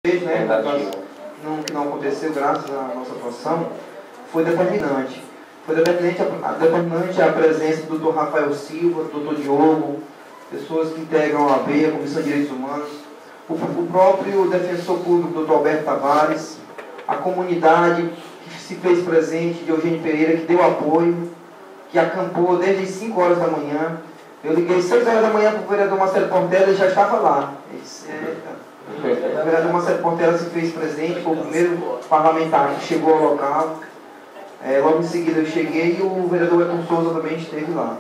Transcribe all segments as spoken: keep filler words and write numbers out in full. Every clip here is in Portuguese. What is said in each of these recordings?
né, não, que não aconteceu graças à nossa atuação, foi determinante. Foi determinante a, determinante a presença do doutor Rafael Silva, do doutor Diogo, pessoas que integram a O A B, a Comissão de Direitos Humanos, o, o próprio defensor público, doutor Alberto Tavares, a comunidade que se fez presente, de Eugênio Pereira, que deu apoio, que acampou desde as cinco horas da manhã. Eu liguei seis horas da manhã para o vereador Marcelo Portela, ele já estava lá. Disse, o vereador Marcelo Portela se fez presente, foi o primeiro parlamentar que chegou ao local. É, logo em seguida eu cheguei e o vereador Elton Souza também esteve lá.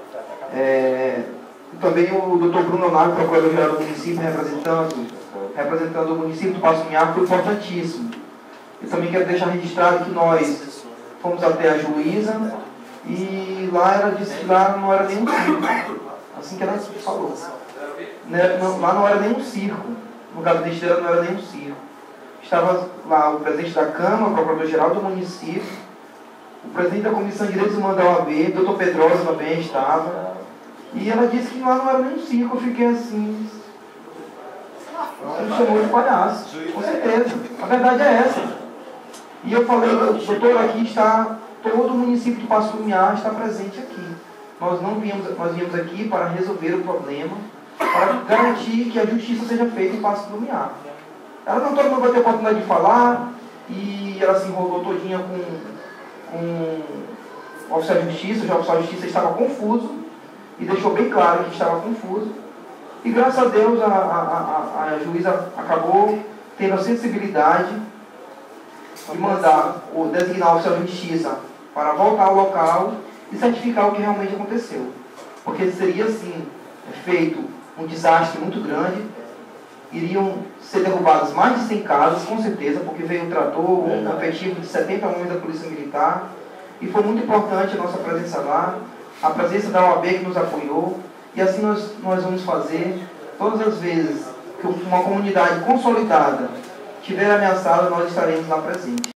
É, também o doutor Bruno Leonardo, procurador-geral do município, representando, representando o município do Paço Minhar, foi importantíssimo. Eu também quero deixar registrado que nós fomos até a juíza e lá ela disse que lá não era nenhum circo, assim que ela falou. Né? Não, lá não era nenhum circo, no gabinete dela não era nenhum circo. Estava lá o presidente da Câmara, o procurador-geral do município, o presidente da Comissão de Direitos Humanos da O A B, o doutor Pedrosa também estava. E ela disse que lá não era nem um circo. Eu fiquei assim. Ela me chamou de palhaço, com certeza. A verdade é essa. E eu falei, doutor, aqui está, todo o município do Paço Lumiar está presente aqui. Nós não viemos, nós viemos aqui para resolver o problema, para garantir que a justiça seja feita em Paço Lumiar. Ela não todo mundo vai ter a oportunidade de falar, e ela se enrolou todinha com. Um, o oficial de justiça, já o oficial de justiça estava confuso e deixou bem claro que estava confuso. E graças a Deus a, a, a, a juíza acabou tendo a sensibilidade de mandar o designar o oficial de justiça para voltar ao local e certificar o que realmente aconteceu. Porque seria assim feito um desastre muito grande, iriam ser derrubadas mais de cem casas, com certeza, porque veio um trator, um efetivo de setenta homens da Polícia Militar, e foi muito importante a nossa presença lá, a presença da O A B que nos apoiou, e assim nós, nós vamos fazer todas as vezes que uma comunidade consolidada estiver ameaçada, nós estaremos lá presentes.